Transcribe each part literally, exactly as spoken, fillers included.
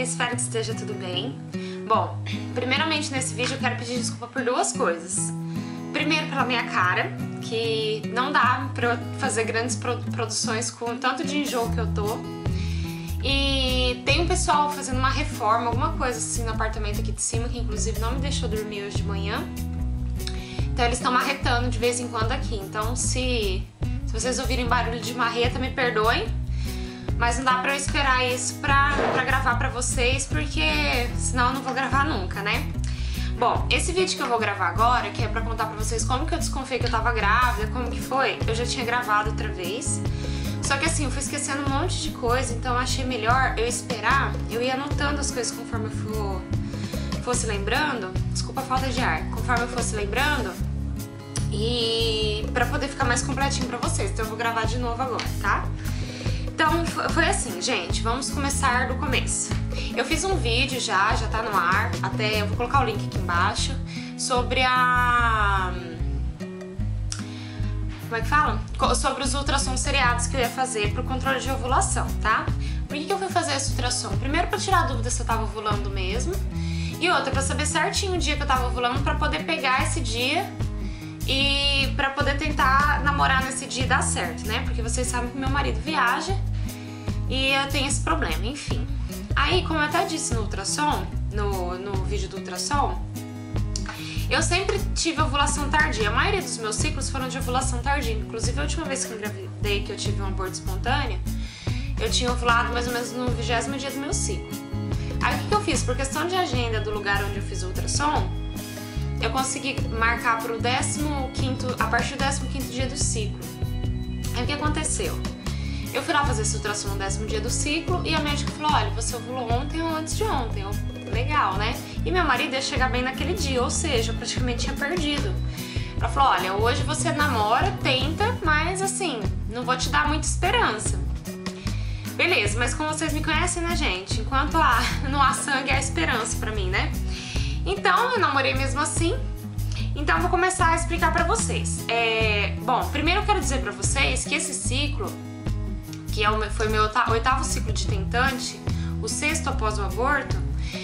espero que esteja tudo bem. Bom, primeiramente nesse vídeo eu quero pedir desculpa por duas coisas. Primeiro, pela minha cara, que não dá pra eu fazer grandes produções com o tanto de enjoo que eu tô. E tem um pessoal fazendo uma reforma, alguma coisa assim no apartamento aqui de cima, que inclusive não me deixou dormir hoje de manhã. Então eles estão marretando de vez em quando aqui. Então se, se vocês ouvirem barulho de marreta, me perdoem. Mas não dá pra eu esperar isso pra, pra gravar pra vocês, porque senão eu não vou gravar nunca, né? Bom, esse vídeo que eu vou gravar agora, que é pra contar pra vocês como que eu desconfiei que eu tava grávida, como que foi, eu já tinha gravado outra vez. Só que assim, eu fui esquecendo um monte de coisa, então eu achei melhor eu esperar, eu ia anotando as coisas conforme eu for, fosse lembrando, desculpa a falta de ar, conforme eu fosse lembrando, e pra poder ficar mais completinho pra vocês, então eu vou gravar de novo agora, tá? Então foi assim, gente, vamos começar do começo. Eu fiz um vídeo já, já tá no ar, até eu vou colocar o link aqui embaixo, sobre a... como é que fala? Sobre os ultrassons seriados que eu ia fazer pro controle de ovulação, tá? Por que que eu fui fazer esse ultrassom? Primeiro pra tirar a dúvida se eu tava ovulando mesmo, e outra pra saber certinho o dia que eu tava ovulando, pra poder pegar esse dia e pra poder tentar namorar nesse dia e dar certo, né? Porque vocês sabem que meu marido viaja e eu tenho esse problema, enfim. Aí, como eu até disse no ultrassom, no, no vídeo do ultrassom, eu sempre tive ovulação tardia. A maioria dos meus ciclos foram de ovulação tardia. Inclusive, a última vez que eu engravidei, que eu tive um aborto espontâneo, eu tinha ovulado mais ou menos no vigésimo dia do meu ciclo. Aí, o que que eu fiz? Por questão de agenda do lugar onde eu fiz o ultrassom, eu consegui marcar para o décimo quinto, a partir do décimo quinto dia do ciclo. Aí o que aconteceu? Eu fui lá fazer esse ultrassom no décimo dia do ciclo e a médica falou, olha, você ovulou ontem ou antes de ontem. Eu, legal, né? E meu marido ia chegar bem naquele dia, ou seja, eu praticamente tinha perdido. Ela falou, olha, hoje você namora, tenta, mas assim, não vou te dar muita esperança. Beleza, mas como vocês me conhecem, né, gente? Enquanto há, não há sangue, há esperança pra mim, né? Então, eu namorei mesmo assim, então vou começar a explicar pra vocês. É, bom, primeiro eu quero dizer pra vocês que esse ciclo, que é o, foi meu oitavo ciclo de tentante, o sexto após o aborto,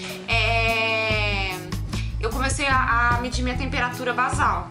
é, eu comecei a, a medir minha temperatura basal.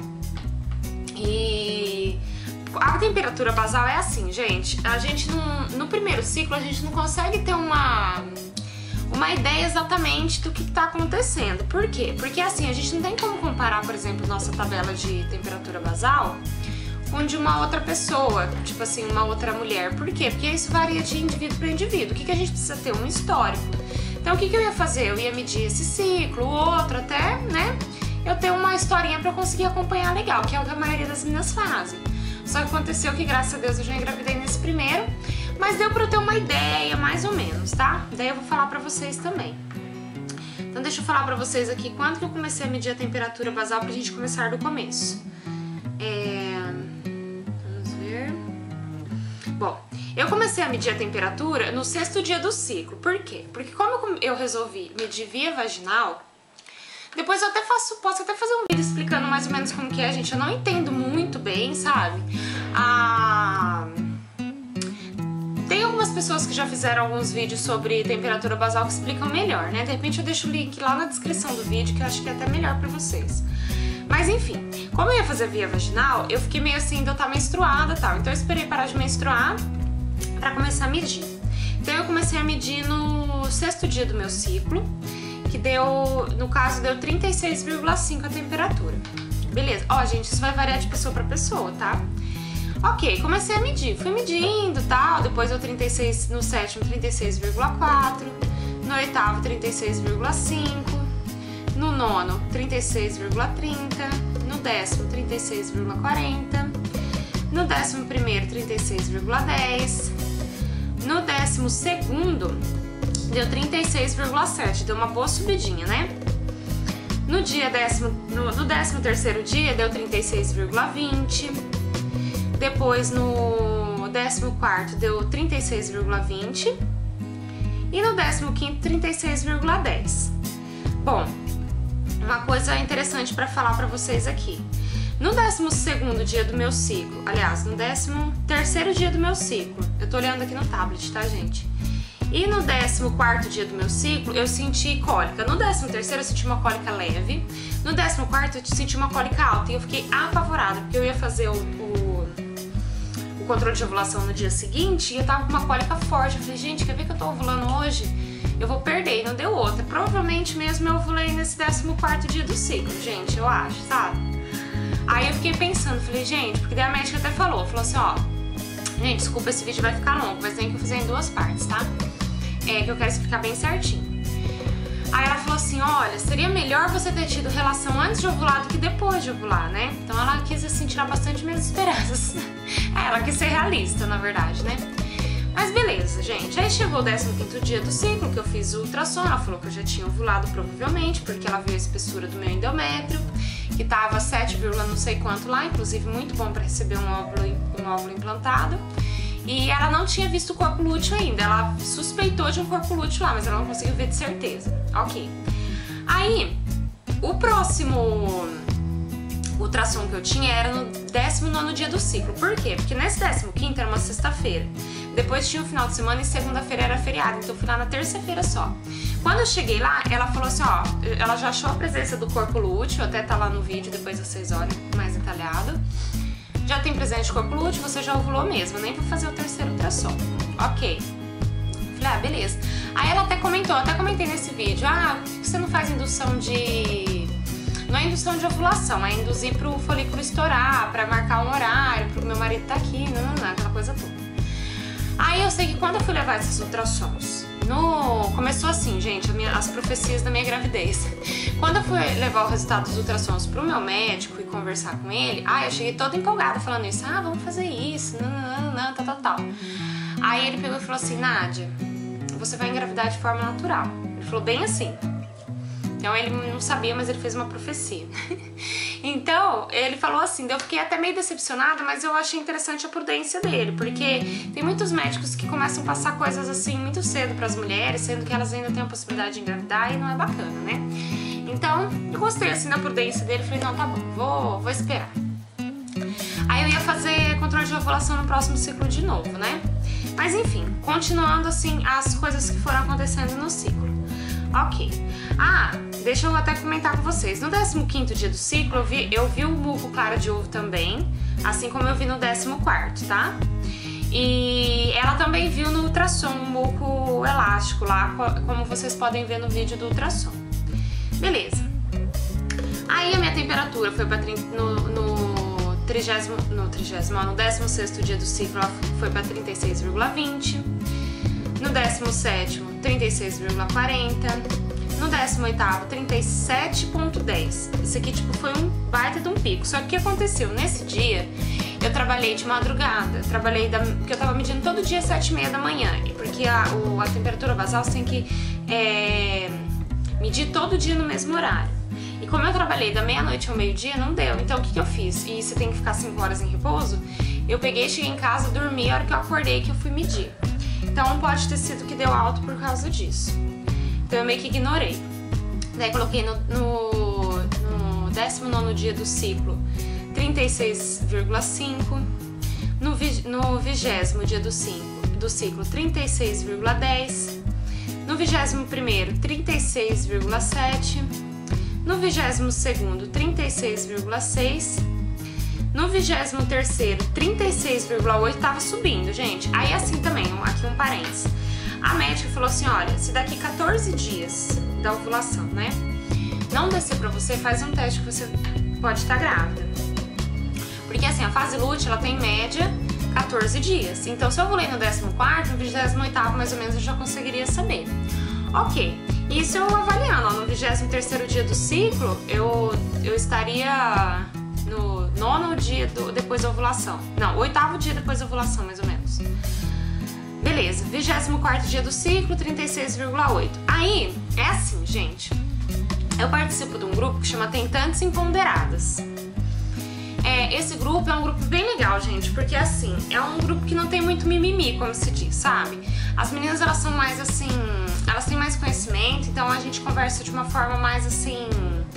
E a temperatura basal é assim, gente, a gente não, no primeiro ciclo a gente não consegue ter uma... uma ideia exatamente do que está acontecendo. Por quê? Porque assim, a gente não tem como comparar, por exemplo, nossa tabela de temperatura basal com de uma outra pessoa, tipo assim, uma outra mulher. Por quê? Porque isso varia de indivíduo para indivíduo. O que que a gente precisa ter? Um histórico. Então o que que eu ia fazer? Eu ia medir esse ciclo, o outro, até, né, eu ter uma historinha para conseguir acompanhar legal, que é o que a maioria das meninas fazem. Só que aconteceu que, graças a Deus, eu já engravidei nesse primeiro, mas deu pra eu ter uma ideia, mais ou menos, tá? Daí eu vou falar pra vocês também. Então deixa eu falar pra vocês aqui quando que eu comecei a medir a temperatura basal pra gente começar do começo. É... Vamos ver... Bom, eu comecei a medir a temperatura no sexto dia do ciclo. Por quê? Porque como eu resolvi medir via vaginal, depois eu até faço, posso até fazer um vídeo explicando mais ou menos como que é, gente. Eu não entendo muito bem, sabe? A... Tem algumas pessoas que já fizeram alguns vídeos sobre temperatura basal que explicam melhor, né? De repente eu deixo o link lá na descrição do vídeo, que eu acho que é até melhor pra vocês. Mas enfim, como eu ia fazer via vaginal, eu fiquei meio assim de eu estar menstruada e tal. Então eu esperei parar de menstruar pra começar a medir. Então eu comecei a medir no sexto dia do meu ciclo, que deu, no caso, deu trinta e seis vírgula cinco a temperatura. Beleza. Ó, gente, isso vai variar de pessoa pra pessoa, tá? Ok, comecei a medir, fui medindo e tal, depois deu trinta e seis, no sétimo trinta e seis vírgula quatro, no oitavo trinta e seis vírgula cinco, no nono trinta e seis vírgula trinta, no décimo trinta e seis vírgula quarenta, no décimo primeiro trinta e seis vírgula dez, no décimo segundo deu trinta e seis vírgula sete, deu uma boa subidinha, né? No dia décimo, no, no décimo terceiro dia deu trinta e seis vírgula vinte. Depois no décimo quarto deu trinta e seis vírgula vinte e no décimo quinto trinta e seis vírgula dez. Bom, uma coisa interessante para falar para vocês aqui. No décimo segundo dia do meu ciclo, aliás, no décimo terceiro dia do meu ciclo, eu tô olhando aqui no tablet, tá, gente? E no décimo quarto dia do meu ciclo, eu senti cólica. No décimo terceiro, eu senti uma cólica leve. No décimo quarto, eu senti uma cólica alta. E eu fiquei apavorada, porque eu ia fazer o, o, o controle de ovulação no dia seguinte e eu tava com uma cólica forte. Eu falei, gente, quer ver que eu tô ovulando hoje? Eu vou perder. E não deu outra. Provavelmente mesmo eu ovulei nesse décimo quarto dia do ciclo, gente, eu acho, sabe? Aí eu fiquei pensando, falei, gente, porque daí a médica até falou, falou assim, ó, gente, desculpa, esse vídeo vai ficar longo, mas tem que eu fazer em duas partes, tá? É que eu quero explicar bem certinho. Aí ela falou assim, olha, seria melhor você ter tido relação antes de ovular do que depois de ovular, né? Então ela quis, assim, tirar bastante minhas esperanças. Ela quis ser realista, na verdade, né? Mas beleza, gente. Aí chegou o décimo quinto dia do ciclo, que eu fiz o ultrassom. Ela falou que eu já tinha ovulado, provavelmente, porque ela viu a espessura do meu endométrio, que tava sete, não sei quanto lá, inclusive muito bom para receber um óvulo, um óvulo implantado. E ela não tinha visto o corpo lúteo ainda, ela suspeitou de um corpo lúteo lá, mas ela não conseguiu ver de certeza. Ok. Aí, o próximo ultrassom que eu tinha era no décimo nono dia do ciclo. Por quê? Porque nesse décimo quinto era uma sexta-feira. Depois tinha o final de semana e segunda-feira era feriado, então eu fui lá na terça-feira só. Quando eu cheguei lá, ela falou assim, ó, ela já achou a presença do corpo lúteo, até tá lá no vídeo, depois vocês olhem mais detalhado. Já tem presença de corpo lúteo, você já ovulou mesmo, nem pra fazer o terceiro ultrassom. Ok. Falei, ah, beleza. Aí ela até comentou, até comentei nesse vídeo, ah, por que você não faz indução de... Não é indução de ovulação, é induzir pro folículo estourar, pra marcar um horário, pro meu marido tá aqui, não, não, não, aquela coisa toda. Aí eu sei que quando eu fui levar esses ultrassons, no... começou assim, gente, minha... as profecias da minha gravidez. Quando eu fui levar o resultado dos ultrassons pro meu médico e conversar com ele, ah, eu cheguei toda empolgada falando isso, ah, vamos fazer isso, não, não, não, tal, tal, tal. Aí ele pegou e falou assim, Nádia, você vai engravidar de forma natural. Ele falou bem assim. Então ele não sabia, mas ele fez uma profecia. Então, ele falou assim, eu fiquei até meio decepcionada, mas eu achei interessante a prudência dele, porque tem muitos médicos que começam a passar coisas assim muito cedo para as mulheres, sendo que elas ainda têm a possibilidade de engravidar e não é bacana, né? Então, eu gostei assim da prudência dele, falei, não, tá bom, vou, vou esperar. Aí eu ia fazer controle de ovulação no próximo ciclo de novo, né? Mas enfim, continuando assim as coisas que foram acontecendo no ciclo. Ok. Ah, deixa eu até comentar com vocês. No décimo quinto dia do ciclo, eu vi, eu vi o muco clara de ovo também, assim como eu vi no décimo quarto, tá? E ela também viu no ultrassom um muco elástico lá, como vocês podem ver no vídeo do ultrassom. Beleza. Aí a minha temperatura foi pra no, no trigésimo, no trigésimo, no décimo sexto dia do ciclo, ela foi pra trinta e seis vírgula vinte. No décimo sétimo, trinta e seis vírgula quarenta. No décimo oitavo, trinta e sete vírgula dez. Isso aqui, tipo, foi um baita de um pico. Só que o que aconteceu? Nesse dia, eu trabalhei de madrugada. Trabalhei, da, porque eu tava medindo todo dia às sete e meia da manhã. E porque a, o, a temperatura basal você tem que é, medir todo dia no mesmo horário. E como eu trabalhei da meia-noite ao meio-dia, não deu. Então, o que que eu fiz? E você tem que ficar cinco horas em repouso. Eu peguei, cheguei em casa, dormi, a hora que eu acordei que eu fui medir. Então pode ter sido que deu alto por causa disso. Então eu meio que ignorei. Daí coloquei no, no, no décimo nono dia do ciclo trinta e seis vírgula cinco. No, no vigésimo dia do, cinco, do ciclo trinta e seis vírgula dez. No vigésimo primeiro, trinta e seis vírgula sete. No vigésimo segundo, trinta e seis vírgula seis. No vigésimo terceiro, trinta e seis vírgula oito, tava subindo, gente. Aí assim também, aqui um parênteses. A médica falou assim, olha, se daqui quatorze dias da ovulação, né, não descer pra você, faz um teste que você pode estar grávida. Porque assim, a fase lútea, ela tem em média quatorze dias. Então se eu ovulei no décimo quarto, no vigésimo oitavo mais ou menos eu já conseguiria saber. Ok, isso eu avaliando, ó, no vigésimo terceiro dia do ciclo, eu, eu estaria... no nono dia do, depois da ovulação. Não, oitavo dia depois da ovulação, mais ou menos. Beleza, vigésimo quarto dia do ciclo, trinta e seis vírgula oito. Aí, é assim, gente. Eu participo de um grupo que chama Tentantes Imponderadas. É, esse grupo é um grupo bem legal, gente, porque assim, é um grupo que não tem muito mimimi, como se diz, sabe? As meninas, elas são mais assim, elas têm mais conhecimento, então a gente conversa de uma forma mais assim...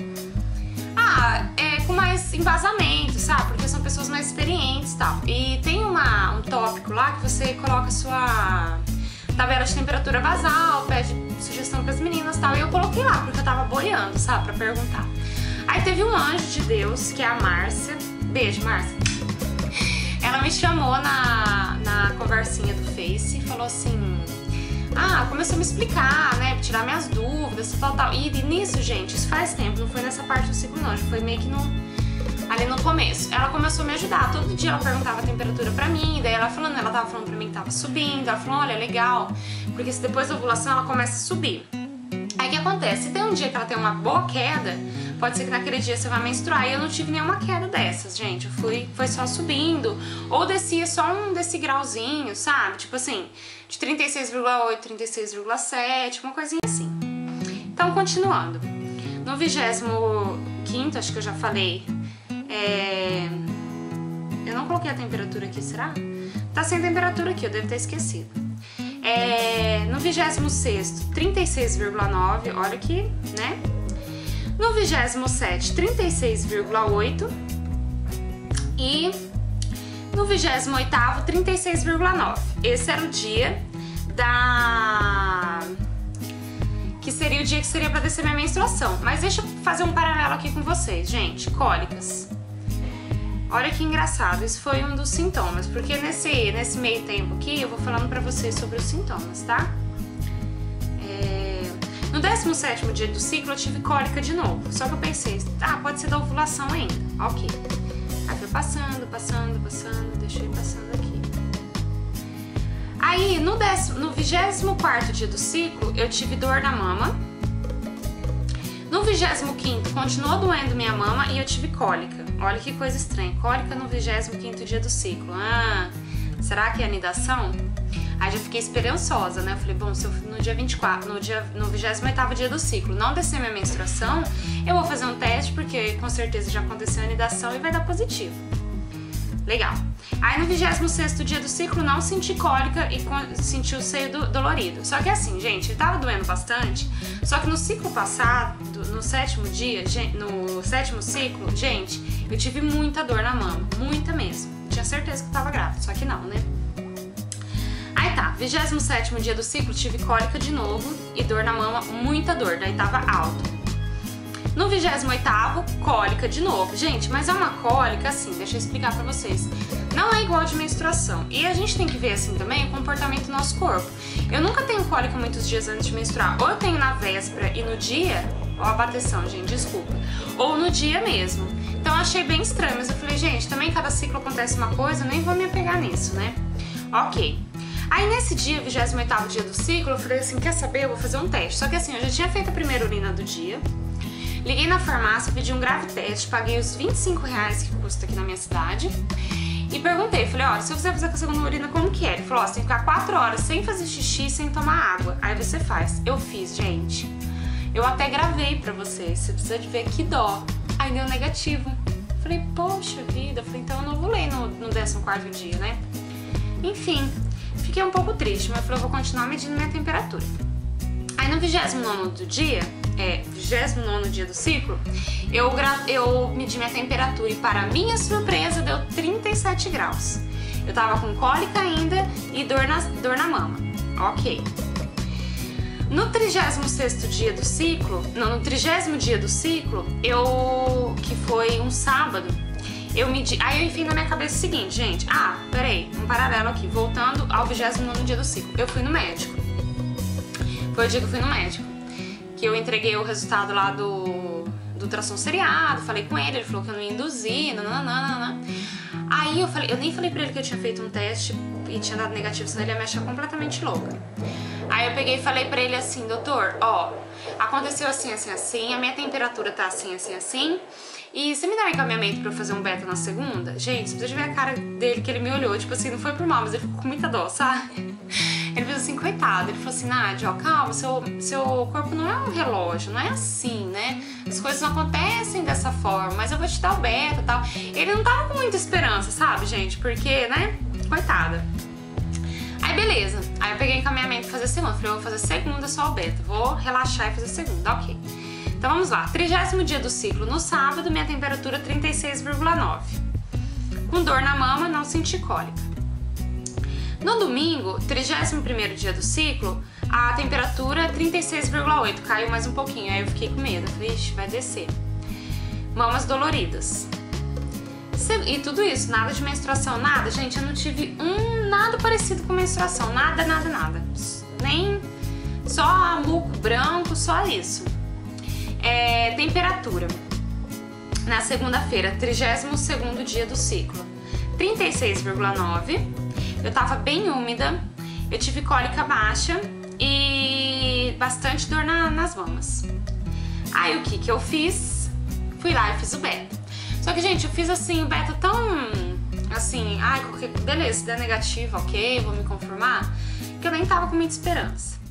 Ah, é, com mais embasamento, sabe? Porque são pessoas mais experientes e tal. E tem uma, um tópico lá que você coloca a sua, tabela de temperatura basal, pede sugestão pras meninas e tal. E eu coloquei lá, porque eu tava boiando, sabe, pra perguntar. Aí teve um anjo de Deus, que é a Márcia. Beijo, Márcia. Ela me chamou na, na conversinha do Face e falou assim... Ah, começou a me explicar, né, tirar minhas dúvidas, tal, tal. E, e nisso, gente, isso faz tempo, não foi nessa parte do ciclo não, foi meio que no, ali no começo. Ela começou a me ajudar, todo dia ela perguntava a temperatura pra mim, daí ela falando, ela tava falando pra mim que tava subindo, ela falou, olha, legal, porque se depois da ovulação ela começa a subir. Aí o que acontece? Se tem um dia que ela tem uma boa queda, pode ser que naquele dia você vai menstruar, e eu não tive nenhuma queda dessas, gente, eu fui, foi só subindo, ou descia só um desse grauzinho, sabe, tipo assim, de trinta e seis vírgula oito, trinta e seis vírgula sete, uma coisinha assim. Então, continuando, no vigésimo quinto, acho que eu já falei, é... eu não coloquei a temperatura aqui, será? Tá sem temperatura aqui, eu devo ter esquecido. É... No vigésimo sexto, trinta e seis vírgula nove, olha aqui, né? No vigésimo sétimo, trinta e seis vírgula oito e no vigésimo oitavo, trinta e seis vírgula nove. Esse era o dia da... que seria o dia que seria pra descer minha menstruação. Mas deixa eu fazer um paralelo aqui com vocês, gente. Cólicas. Olha que engraçado, isso foi um dos sintomas, porque nesse, nesse meio tempo aqui eu vou falando pra vocês sobre os sintomas, tá? É... No décimo sétimo dia do ciclo eu tive cólica de novo, só que eu pensei, ah, pode ser da ovulação ainda, ok. Aí foi passando, passando, passando, deixei passando aqui. Aí no, décimo, no vigésimo quarto dia do ciclo eu tive dor na mama. No vigésimo quinto continuou doendo minha mama e eu tive cólica. Olha que coisa estranha, cólica no vigésimo quinto dia do ciclo. Ah, será que é anidação? Aí já fiquei esperançosa, né? Eu falei, bom, se eu no dia vinte e quatro, no, dia, no vigésimo oitavo dia do ciclo não descer minha menstruação, eu vou fazer um teste, porque com certeza já aconteceu a anidação e vai dar positivo. Legal. Aí no vigésimo sexto dia do ciclo não senti cólica e senti o seio do, dolorido. Só que assim, gente, ele tava doendo bastante. Só que no ciclo passado, no sétimo dia, no sétimo ciclo, gente, eu tive muita dor na mama, muita mesmo. Tinha certeza que eu tava grávida, só que não, né? Aí tá, vigésimo sétimo dia do ciclo tive cólica de novo e dor na mama, muita dor, daí tava alto. No vigésimo oitavo, cólica de novo. Gente, mas é uma cólica assim, deixa eu explicar pra vocês. Não é igual de menstruação. E a gente tem que ver assim também o comportamento do nosso corpo. Eu nunca tenho cólica muitos dias antes de menstruar. Ou eu tenho na véspera e no dia, ó a bateção, gente, desculpa. Ou no dia mesmo. Então eu achei bem estranho, mas eu falei, gente, também cada ciclo acontece uma coisa, eu nem vou me apegar nisso, né? Ok. Aí nesse dia, vigésimo oitavo dia do ciclo, eu falei assim, quer saber, eu vou fazer um teste. Só que assim, eu já tinha feito a primeira urina do dia. Liguei na farmácia, pedi um grave teste, paguei os vinte e cinco reais que custa aqui na minha cidade. E perguntei, falei, olha, se eu quiser fazer com a segunda urina, como que é? Ele falou, ó, você tem que ficar quatro horas sem fazer xixi, sem tomar água. Aí você faz. Eu fiz, gente. Eu até gravei pra vocês, você precisa de ver que dó. Aí deu negativo. Falei, poxa vida, falei, então eu não ovulei no, no décimo quarto dia, né? Enfim, fiquei um pouco triste, mas eu falei, eu vou continuar medindo minha temperatura. Aí no vigésimo nono do dia, é, vigésimo nono dia do ciclo, eu, eu medi minha temperatura e para minha surpresa deu trinta e sete graus. Eu tava com cólica ainda e dor na, dor na mama. Ok. No trigésimo sexto dia do ciclo, não, no trigésimo dia do ciclo, eu, que foi um sábado, eu medi, aí eu enfim na minha cabeça o seguinte, gente, ah, peraí, um paralelo aqui, voltando ao vigésimo nono dia do ciclo, eu fui no médico. Foi o dia que eu fui no médico, que eu entreguei o resultado lá do, do ultrassom seriado, falei com ele, ele falou que eu não ia induzir, nananana. Aí eu falei, eu nem falei pra ele que eu tinha feito um teste e tinha dado negativo, senão ele ia me achar completamente louca. Aí eu peguei e falei pra ele assim, doutor, ó, aconteceu assim, assim, assim, a minha temperatura tá assim, assim, assim, e você me dá um encaminhamento pra eu fazer um beta na segunda? Gente, você precisa ver a cara dele, que ele me olhou, tipo assim, não foi por mal, mas ele ficou com muita dó, sabe? Ele fez assim, coitado, ele falou assim, Nádia, ó, calma, seu, seu corpo não é um relógio, não é assim, né? As coisas não acontecem dessa forma, mas eu vou te dar o beta e tal. Ele não tava com muita esperança, sabe, gente? Porque, né, coitada. Aí, beleza. Aí eu peguei encaminhamento pra fazer segunda. Falei, eu vou fazer segunda só o beta, vou relaxar e fazer segunda, ok. Então vamos lá, trigésimo dia do ciclo, no sábado, minha temperatura trinta e seis vírgula nove. Com dor na mama, não senti cólica. No domingo, trigésimo primeiro dia do ciclo, a temperatura é trinta e seis vírgula oito, caiu mais um pouquinho, aí eu fiquei com medo, falei, ixi, vai descer. Mamas doloridas. E tudo isso, nada de menstruação, nada, gente, eu não tive um nada parecido com menstruação, nada, nada, nada. Nem só muco branco, só isso. É, temperatura. Na segunda-feira, trigésimo segundo dia do ciclo, trinta e seis vírgula nove. Eu tava bem úmida, eu tive cólica baixa e bastante dor na, nas mamas. Aí o que que eu fiz? Fui lá e fiz o beta. Só que, gente, eu fiz assim, o beta tão assim, ai, qualquer, beleza, se der negativo, ok, vou me conformar, que eu nem tava com muita esperança.